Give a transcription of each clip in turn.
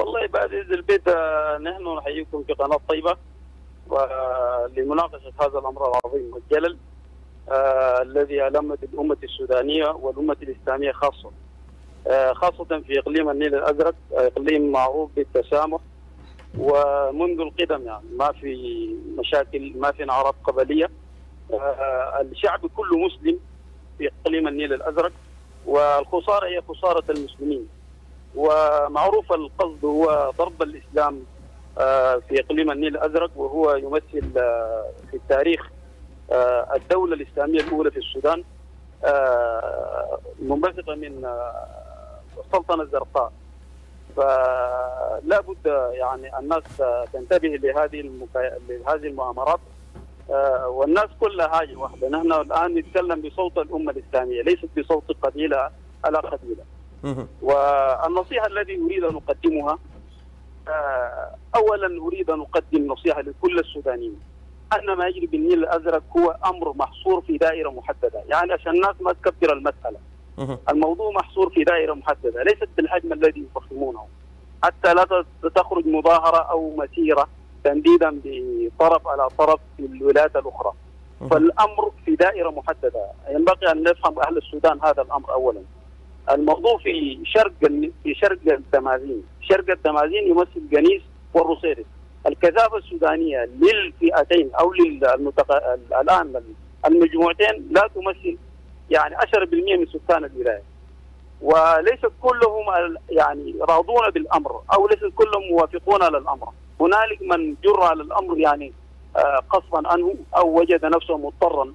والله بعد إذن البيت نحن نحييكم في قناة طيبة ولمناقشة هذا الأمر العظيم والجلل الذي ألمت الأمة السودانية والأمة الإسلامية خاصة في إقليم النيل الأزرق، إقليم معروف بالتسامح، ومنذ القدم يعني ما في مشاكل، ما في نعرات قبلية. الشعب كله مسلم في إقليم النيل الأزرق، والخسارة هي خسارة المسلمين، ومعروف القصد هو ضرب الإسلام في إقليم النيل الأزرق، وهو يمثل في التاريخ الدولة الإسلامية الأولى في السودان، منبثقة من السلطنة الزرقاء. فلا بد يعني الناس تنتبه لهذه المؤامرات، والناس كلها حاجة واحدة. نحن الآن نتكلم بصوت الأمة الإسلامية، ليست بصوت قبيلة على قبيلة. والنصيحة التي أريد أن أقدمها، أولا أريد أن أقدم نصيحة لكل السودانيين أن ما يجري بالنيل الأزرق هو أمر محصور في دائرة محددة، يعني عشان الناس ما تكبر المسألة. الموضوع محصور في دائرة محددة، ليست بالحجم الذي يفهمونه، حتى لا تخرج مظاهرة أو مسيرة تنديدا بطرف على طرف في الولايات الأخرى. فالأمر في دائرة محددة، ينبغي أن نفهم أهل السودان هذا الأمر. أولا الموضوع في شرق التمازين. شرق التمازين يمثل جنيس والروسيرس. الكثافة السودانية للفئتين أو الآن المجموعتين لا تمثل يعني 10% من سكان الولاية، وليس كلهم يعني راضون بالأمر أو ليس كلهم موافقون على الأمر. هنالك من جر على الأمر يعني قصفا عنه أو وجد نفسه مضطرا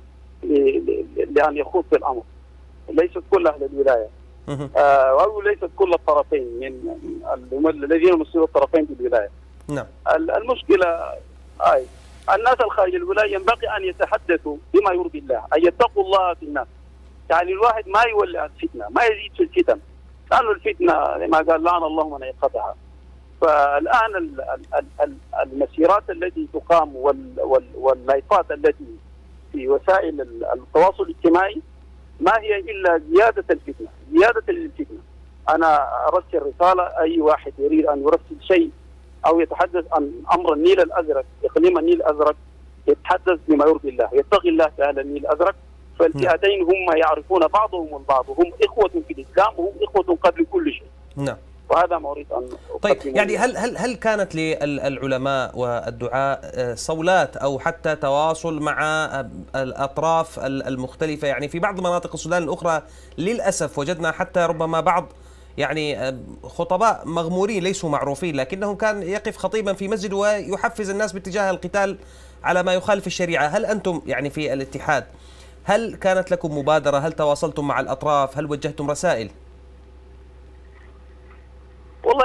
لأن يخوض في الأمر. ليست كل أهل الولاية أو ليست كل الطرفين من الذين يمثلون الطرفين في الولاية. نعم. المشكلة الناس الخارج الولاية ينبغي أن يتحدثوا بما يرضي الله، أن يتقوا الله في الناس. يعني الواحد ما يولع الفتنة، ما يزيد في الفتن، لأنه الفتنة لما قال لعن الله من أيقظها. فالآن المسيرات التي تقام واللايفات التي في وسائل التواصل الاجتماعي ما هي إلا زيادة الفتنة، زيادة الفتنة. أنا أرسل رسالة، أي واحد يريد أن يرسل شيء أو يتحدث عن أمر النيل الأزرق، إقليم النيل الأزرق، يتحدث بما يرضي الله، يتقي الله تعالى النيل الأزرق. فالفئتين هم يعرفون بعضهم البعض، هم إخوة في الإسلام وهم إخوة قبل كل شيء. نعم. وهذا ما أريد أن طيب، يعني هل كانت للعلماء والدعاء صولات أو حتى تواصل مع الأطراف المختلفة؟ يعني في بعض مناطق السودان الأخرى للأسف وجدنا حتى ربما بعض يعني خطباء مغمورين ليسوا معروفين، لكنهم كان يقف خطيبا في مسجد ويحفز الناس باتجاه القتال على ما يخالف الشريعة. هل أنتم يعني في الاتحاد هل كانت لكم مبادرة؟ هل تواصلتم مع الأطراف؟ هل وجهتم رسائل؟ والله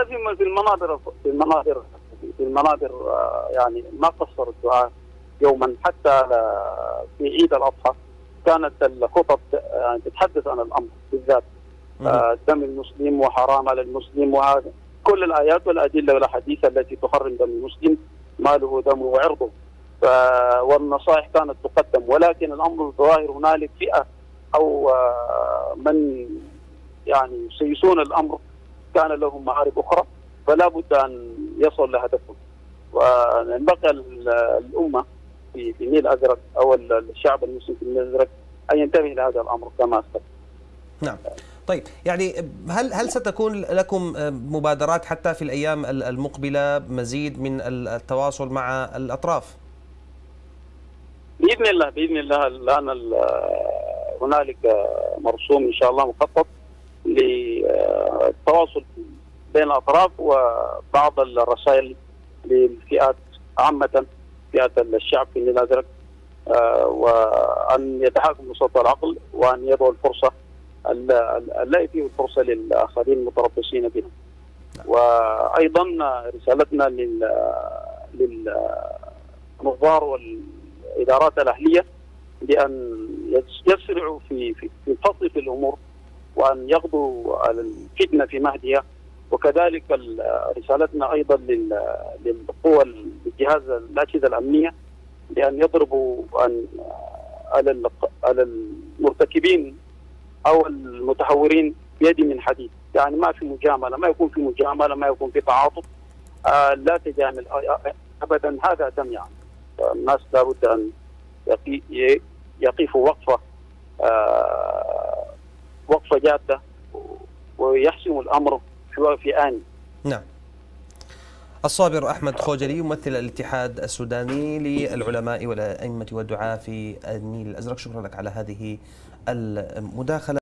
في المنابر يعني ما قصر الدعاء يوما، حتى في عيد الأضحى كانت الخطب يعني تتحدث عن الأمر بالذات، دم المسلم وحرام على المسلم، وهذا كل الآيات والأدلة والأحاديث التي تحرم دم المسلم ماله دمه وعرضه. والنصائح كانت تقدم، ولكن الأمر الظاهر هنالك فئة أو من يعني يسيسون الأمر كان لهم معارف أخرى، فلا بد أن يصل لهدفهم. وينبغي الأمة في النيل الأزرق أو الشعب المسلم في النيل الأزرق أن ينتبه لهذا الأمر كما أسبق. نعم. طيب، يعني هل ستكون لكم مبادرات حتى في الأيام المقبلة، مزيد من التواصل مع الأطراف؟ بإذن الله، بإذن الله. الآن هنالك مرسوم إن شاء الله مخطط للتواصل بين الأطراف وبعض الرسائل للفئات عامة، فئات الشعب في النيل الأزرق، وأن يتحاكموا بصوت العقل، وأن يضعوا الفرصة لا فيه الفرصة للآخرين المتربصين بنا. وأيضا رسالتنا للنظار والإدارات الأهلية بأن يسرعوا في الفصل في الأمور، وأن يقضوا على الفتنة في مهدها. وكذلك رسالتنا أيضا للقوى الجهاز الأجهزة الأمنية بأن يضربوا على المرتكبين أو المتهورين بيد من حديد. يعني ما في مجاملة، ما يكون في مجاملة، ما يكون في تعاطف، لا تجامل ابدا، هذا دم يعني. الناس لابد ان يقفوا وقفه جاده ويحسموا الامر في آن. نعم. الصابر أحمد خوجلي يمثل الاتحاد السوداني للعلماء والأئمة والدعاة في النيل الأزرق، شكرا لك على هذه المداخلة.